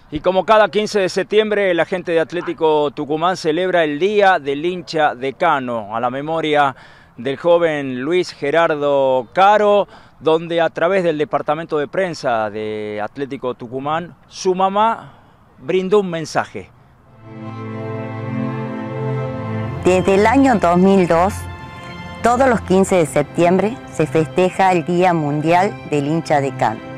Y como cada 15 de septiembre, la gente de Atlético Tucumán celebra el Día del Hincha Decano, a la memoria del joven Luis Gerardo Caro, donde a través del departamento de prensa de Atlético Tucumán, su mamá brindó un mensaje. Desde el año 2002, todos los 15 de septiembre se festeja el Día Mundial del Hincha Decano.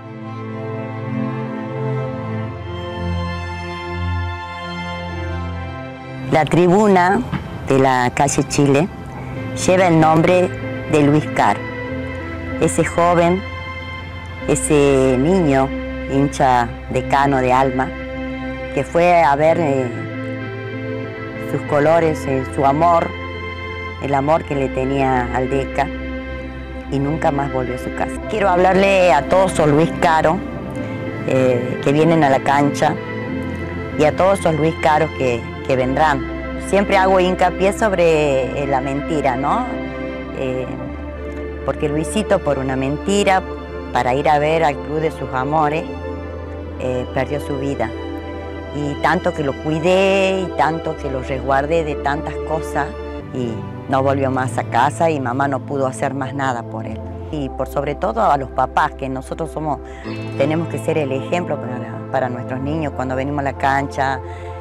La tribuna de la calle Chile lleva el nombre de Luis Caro, ese joven, ese niño hincha decano de alma, que fue a ver sus colores, su amor, el amor que le tenía al Deca, y nunca más volvió a su casa. Quiero hablarle a todos esos Luis Caro que vienen a la cancha y a todos esos Luis Caros que vendrán. Siempre hago hincapié sobre la mentira, ¿no? Porque Luisito, por una mentira, para ir a ver al club de sus amores, perdió su vida. Y tanto que lo cuidé y tanto que lo resguardé de tantas cosas, y no volvió más a casa y mamá no pudo hacer más nada por él. Y por sobre todo a los papás, que nosotros tenemos que ser el ejemplo para nuestros niños cuando venimos a la cancha,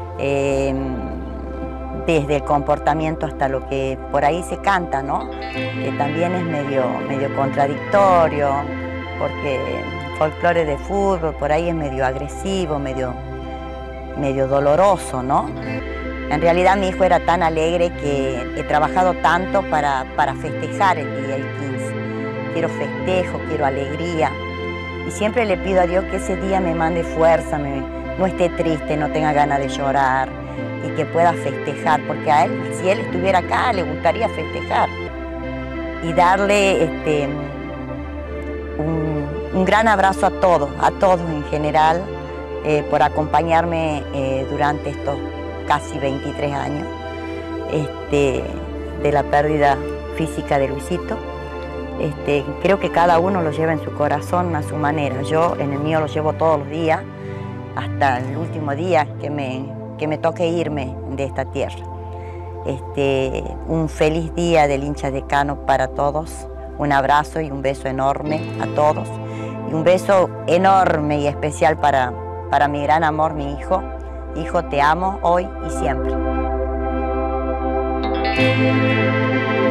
desde el comportamiento hasta lo que por ahí se canta, ¿no? Que también es medio contradictorio, porque el folclore de fútbol por ahí es medio agresivo, medio doloroso, ¿no? En realidad mi hijo era tan alegre que he trabajado tanto para festejar el día, el 15. Quiero festejo, quiero alegría. Y siempre le pido a Dios que ese día me mande fuerza, no esté triste, no tenga ganas de llorar y que pueda festejar, porque a él, si él estuviera acá, le gustaría festejar. Y darle un gran abrazo a todos en general, por acompañarme durante estos casi 23 años de la pérdida física de Luisito. Creo que cada uno lo lleva en su corazón a su manera. Yo en el mío lo llevo todos los días, hasta el último día que me toque irme de esta tierra. Un feliz día del hincha decano para todos. Un abrazo y un beso enorme a todos. Y un beso enorme y especial para mi gran amor, mi hijo. Hijo, te amo hoy y siempre.